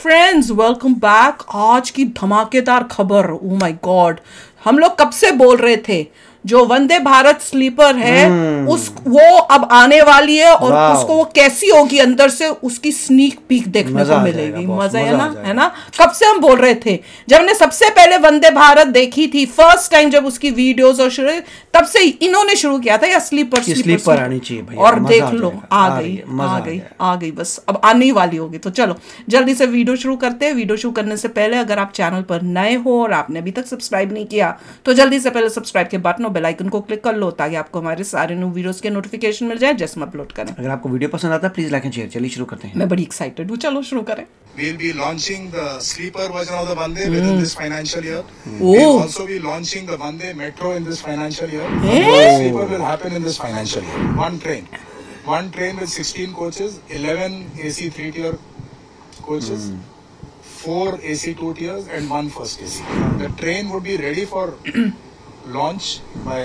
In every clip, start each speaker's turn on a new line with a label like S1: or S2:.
S1: Friends, welcome back. आज की धमाकेदार खबर। ओ माय गॉड, हम लोग कब से बोल रहे थे जो वंदे भारत स्लीपर है वो अब आने वाली है और उसको वो कैसी होगी अंदर से उसकी स्नीक पीक देखने को मिलेगी। मजा है ना। कब से हम बोल रहे थे, जब हमने सबसे पहले वंदे भारत देखी थी फर्स्ट टाइम, जब उसकी वीडियोस और शुरू, तब से इन्होंने शुरू किया था या स्लीपर आनी चाहिए भैया। और देख लो आ गई बस अब आने वाली होगी। तो चलो जल्दी से वीडियो शुरू करते हैं। वीडियो शुरू करने से पहले अगर आप चैनल पर नए हो और आपने अभी तक सब्सक्राइब नहीं किया तो जल्दी से पहले सब्सक्राइब के बटन और बेल आइकन को क्लिक कर लो ताकि आपको हमारे सारे न्यू वीडियोस के नोटिफिकेशन मिल जाए जैसे हम अपलोड करें।
S2: अगर आपको वीडियो पसंद आता है प्लीज लाइक एंड शेयर। चलिए शुरू करते हैं।
S1: मैं बड़ी एक्साइटेड हूँ, चलो शुरू करें।
S3: We'll be launching the sleeper version of the Vande within this financial year. We'll also be launching the Vande Metro in this financial year. The sleeper will happen in this financial year. One train with 16 coaches, 11 AC 3-tier coaches, 4 AC 2-tiers and 1 first AC. The train would be ready for launch by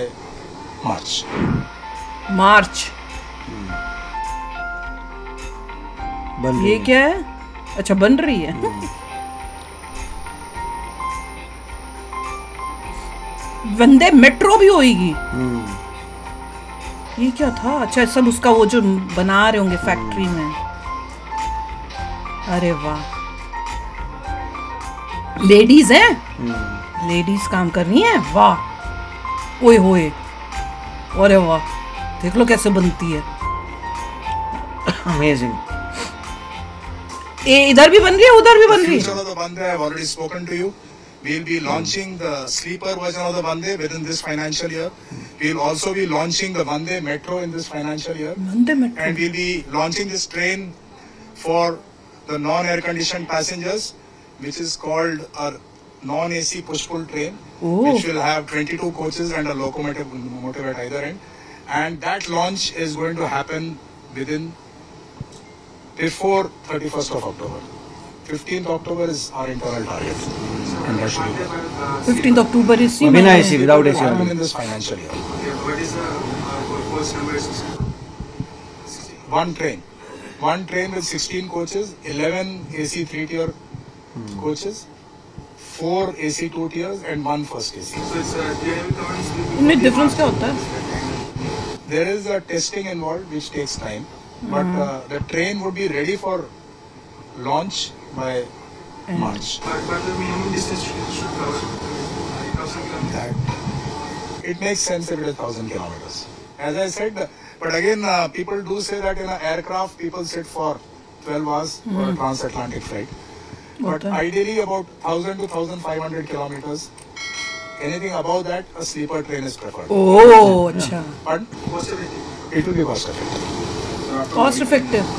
S3: March.
S1: ये क्या है? अच्छा, बन रही है। वंदे metro भी होगी। ये क्या था? अच्छा, सब उसका वो जो बना रहे होंगे फैक्ट्री में। अरे वाह, लेडीज हैं, लेडीज काम कर रही हैं। वाह, ओए होए, अरे वाह, देख लो कैसे बनती है।
S2: अमेजिंग।
S1: इधर भी बन रही है, उधर भी बन रही है।
S3: The Vande I have already spoken to you. We'll be launching the sleeper version of the Vande within this financial year. We'll also be launching the Vande Metro in this financial year.
S1: Vande Metro.
S3: And we'll be launching this train for the non-air conditioned passengers, which is called a non-AC push-pull train, which will have 22 coaches and a locomotive at either end. And that launch is going to happen before 31st of October. 15th October is our internal target. And that should be
S1: 15th October is
S2: AC, without AC.
S3: in this financial year.
S4: What is the coach number?
S3: One train with 16 coaches, 11 AC 3-tier coaches, 4 AC 2-tiers and 1 first AC.
S4: So it's
S1: इनमें difference क्या होता है?
S3: There is a testing involved which takes time, but the train would be ready for launch by March.
S4: But the minimum distance should cover 1,000 kilometers.
S3: It makes sense if it is 1,000 kilometers. As I said, but again, people do say that in an aircraft, people sit for 12 hours for a transatlantic flight. But ideally, about 1,000 to 1,500 kilometers. Anything above that, a sleeper train is preferred.
S1: Oh, अच्छा.
S3: But it will be cost effective.
S1: Cost effective.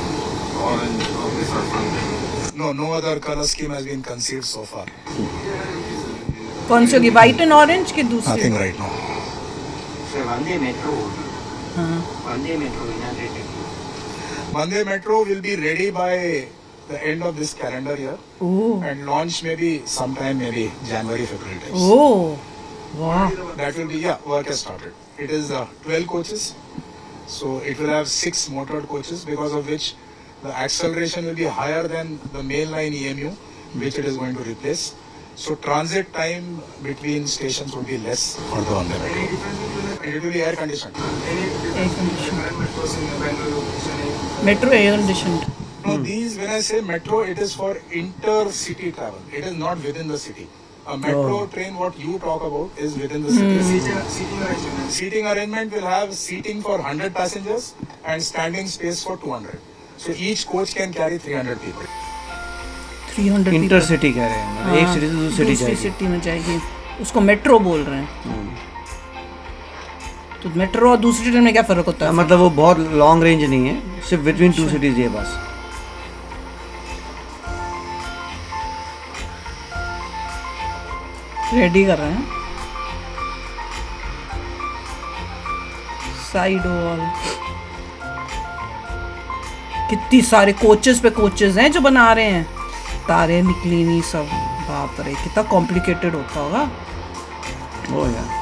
S3: No other color scheme has been conceived so far.
S1: कौन सी होगी? White and orange की दूसरी?
S3: Nothing right now.
S4: So Vande Metro. Vande Metro inaugurated.
S3: Vande Metro will be ready by the end of this calendar year. And launch maybe sometime, maybe January, February days.
S1: Wow.
S3: That will be, work has started. It is 12 coaches. So it will have 6 motored coaches, because of which the acceleration will be higher than the mainline EMU, which it is going to replace. So transit time between stations will be less for the Vande Metro. And it will be air conditioned.
S1: Metro air conditioned.
S3: No, these, when I say metro, it is for intercity travel. It is not within the city. A metro train, what you talk about, is within the city. Seating arrangement will have seating for 100 passengers and standing space for 200. So each coach can carry 300 people.
S1: 300
S2: intercity कह रहे हैं, एक city से दूसरी
S1: city में जाएगी, उसको metro बोल रहे हैं। तो मेट्रो और दूसरी ट्रेन में क्या फर्क होता है?
S2: मतलब वो बहुत लॉन्ग रेंज नहीं है, सिर्फ बिटवीन 2 सिटीज है बस।
S1: रेडी कर रहे हैं साइड वॉल। कितनी सारे कोचेस पे कोचेस हैं जो बना रहे हैं, तारे निकली नहीं सब। बाप रे, कितना कॉम्प्लिकेटेड होता होगा।
S2: ओ यार,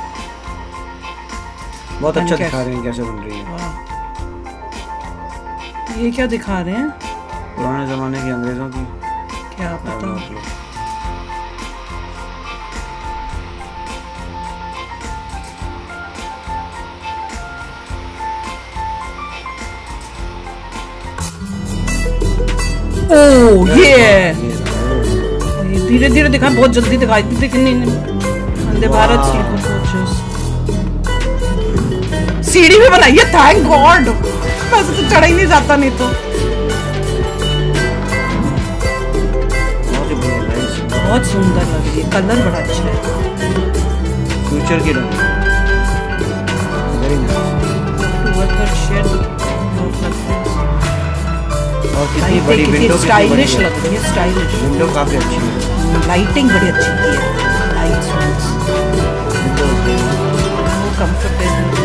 S2: बहुत अच्छा दिखा रहे हैं कैसे बन रही है।
S1: ये क्या दिखा रहे हैं?
S2: पुराने जमाने की अंग्रेजों की
S1: क्या पता। ओह ये धीरे धीरे दिखा, बहुत जल्दी दिखाई दिखनी। वंदे भारत स्लीपर कोचेस, सीढ़ी भी बनाई है, थैंक गॉड। वैसे तो चढ़ा ही नहीं जाता नहीं तो। बहुत सुंदर लग रही है, कलर बड़ा अच्छा है।
S2: फ्यूचर की रंग और कितनी बड़ी विंडो,
S1: स्टाइलिश लग रही है, स्टाइलिश।
S2: विंडो काफी अच्छी है,
S1: लाइटिंग बड़ी अच्छी की है, lights comfortable,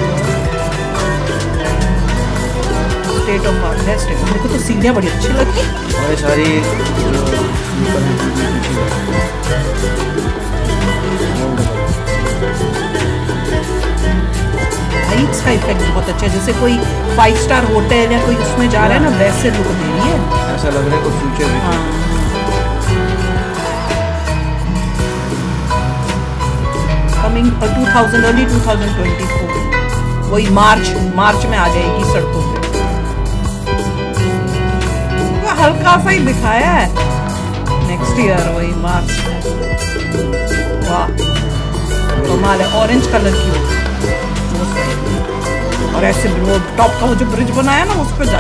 S1: state of art है। स्टेट मेरे को तो सीढ़ियाँ बड़ी अच्छी लगी।
S2: और ये सारी
S1: लाइट्स का इफेक्ट बहुत अच्छा है, जैसे कोई 5 स्टार होटल या कोई उसमें जा रहा है ना, वैसे लुक दे रही है।
S2: ऐसा लग रहा है कोई फ्यूचर में।
S1: हाँ। कमिंग 2000 अर्ली 2024, वही मार्च में आ जाएगी सड़कों पे। हल्का सा ही दिखाया है, नेक्स्ट ईयर वही मार्च। वाह कमाल है, ऑरेंज कलर की होगी और ऐसे वो टॉप का वो जो ब्रिज बनाया ना उस पर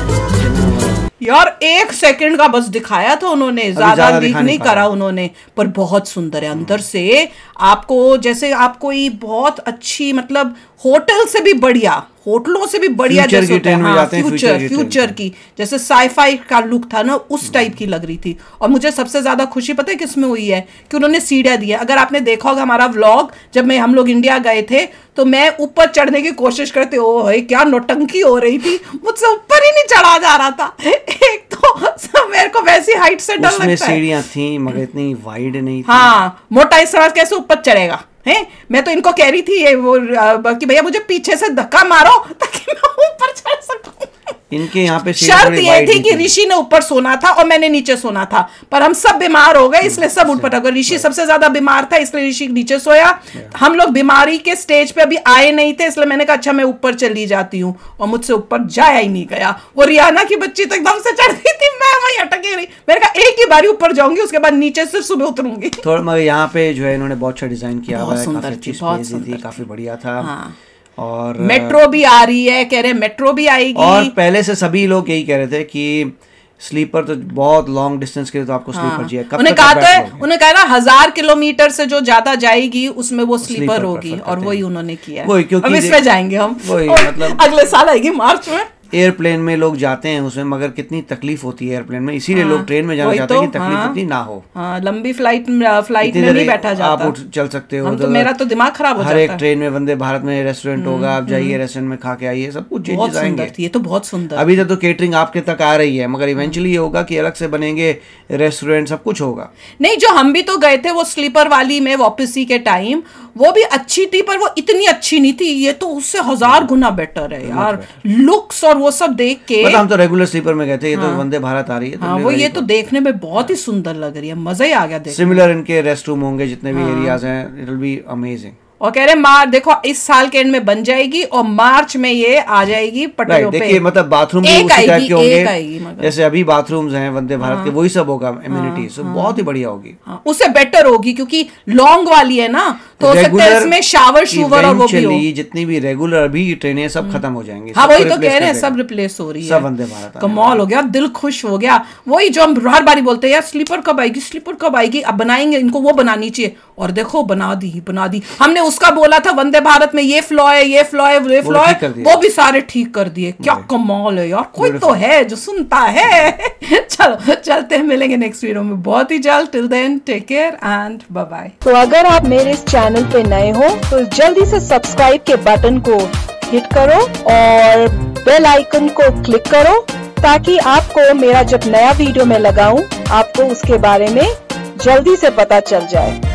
S1: जाएंगे। यार 1 सेकंड का बस दिखाया था उन्होंने, ज्यादा लीक नहीं करा उन्होंने, पर बहुत सुंदर है अंदर से। आपको जैसे आप कोई बहुत अच्छी मतलब होटल से भी बढ़िया, होटलों से भी बढ़िया जैसे होता है, हाँ, फ्यूचर की जैसे साईफाई का लुक था ना, उस टाइप की लग रही थी। और मुझे सबसे ज्यादा खुशी पता है किसमें हुई है, कि उन्होंने सीढ़ियां दी है। अगर आपने देखा होगा हमारा व्लॉग, जब हम लोग इंडिया गए थे तो मैं ऊपर चढ़ने की कोशिश करते, ओ है क्या नौटंकी हो रही थी, मुझसे ऊपर ही नहीं चढ़ा जा रहा था। एक तो मेरे को वैसी हाइट से डर लगता है।
S2: सीढ़ियां थी मगर इतनी वाइड नहीं थी।
S1: हाँ मोटा इस तरह कैसे ऊपर चढ़ेगा है। मैं तो इनको कह रही थी ये वो कि भैया मुझे पीछे से धक्का मारो ताकि मैं ऊपर चढ़ सकूं।
S2: इनके यहाँ पे
S1: शर्त ये थी कि ऋषि ने ऊपर सोना था और मैंने नीचे सोना था, पर हम सब बीमार हो गए इसलिए सब उठ पटा। ऋषि सबसे ज्यादा बीमार था इसलिए ऋषि नीचे सोया। हम लोग बीमारी के स्टेज पे अभी आए नहीं थे, इसलिए मैंने कहा अच्छा मैं ऊपर चली जाती हूँ, और मुझसे ऊपर जाया ही नहीं गया। वो रियाना की बच्ची तो एकदम से चढ़ गई थी, मैं वहीं अटकी रही। मैंने कहा एक ही बारी ऊपर जाऊंगी, उसके बाद नीचे से सुबह उतरूंगी।
S2: थोड़ा मगर यहाँ पे जो है इन्होंने बहुत अच्छा डिजाइन किया हुआ है, काफी अच्छी स्पेस थी, काफी बढ़िया था। और
S1: मेट्रो भी आ रही है, कह रहे मेट्रो भी आएगी।
S2: और पहले से सभी लोग यही कह रहे थे कि स्लीपर तो बहुत लॉन्ग डिस्टेंस के लिए तो आपको स्लीपर चाहिए।
S1: उन्हें कहा ना 1000 किलोमीटर से जो ज्यादा जाएगी उसमें वो स्लीपर होगी, और वही उन्होंने किया। अब इसमें जाएंगे हम, वही मतलब अगले साल आएगी मार्च में।
S2: एयरप्लेन में लोग जाते हैं उसमें, मगर कितनी तकलीफ होती है एयरप्लेन में, इसीलिए लोग ट्रेन में जाना चाहते हैं कि तकलीफ इतनी ना हो।
S1: लंबी फ्लाइट में नहीं बैठा जाता,
S2: आप उठ चल सकते हो।
S1: तो मेरा तो दिमाग खराब हो जाता है।
S2: हर एक ट्रेन में वंदे भारत में रेस्टोरेंट होगा, आप जाइए रेस्टोरेंट में खा के आइए, सब कुछ चेंजेस आएंगे।
S1: ये तो बहुत सुंदर।
S2: अभी तक तो केटरिंग आपके तक आ रही है, मगर इवेंचुअली ये होगा कि अलग से बनेंगे रेस्टोरेंट, सब कुछ होगा।
S1: नहीं जो हम भी तो गए थे वो स्लीपर वाली में वापसी के टाइम, वो भी अच्छी थी पर वो इतनी अच्छी नहीं थी। ये तो उससे 1000 गुना बेटर है यार, लुक्स और वो सब देख के।
S2: हम तो रेगुलर स्लीपर में गए थे, ये तो वंदे भारत आ रही है।
S1: हाँ, वो ये तो देखने में बहुत ही सुंदर लग रही है, मजा ही आ गया देखने।
S2: सिमिलर इनके रेस्ट रूम होंगे जितने भी एरियाज हैं, इट विल बी अमेजिंग।
S1: और कह रहे देखो इस साल के एंड में बन जाएगी और मार्च में ये आ जाएगी पटरियों पे।
S2: देखिए मतलब बाथरूम भी उसी टाइप के होंगे, जैसे अभी बाथरूम्स हैं वंदे भारत के, वही सब होगा एमिनिटीज, तो बहुत ही बढ़िया होगी।
S1: उससे बेटर होगी क्योंकि लॉन्ग वाली है ना, तो हो सकता है इसमें शावर शूवर और वो भी हो।
S2: जितनी भी रेगुलर अभी ट्रेनें सब खत्म हो जाएंगी।
S1: हाँ वही तो कह रहे हैं, सब रिप्लेस हो रही है,
S2: सब वंदे भारत।
S1: कमाल हो गया, दिल खुश हो गया। वही जो हम हर बारी बोलते हैं यार स्लीपर कब आएगी, स्लीपर कब आएगी। अब बनाएंगे, इनको वो बनानी चाहिए, और देखो बना दी। हमने उसका बोला था वंदे भारत में ये फ्लॉ है, ये फ्लॉ है, ये फ्लॉ है, वो भी सारे ठीक कर दिए। क्या कमाल है यार, कोई तो है जो सुनता है। चलो चलते हैं, मिलेंगे नेक्स्ट वीडियो में बहुत ही जल्द। Till then take care and bye bye.
S5: तो अगर आप मेरे इस चैनल पे नए हो तो जल्दी से सब्सक्राइब के बटन को हिट करो और बेल आइकन को क्लिक करो, ताकि आपको मेरा जब नया वीडियो मैं लगाऊं आपको उसके बारे में जल्दी से पता चल जाए।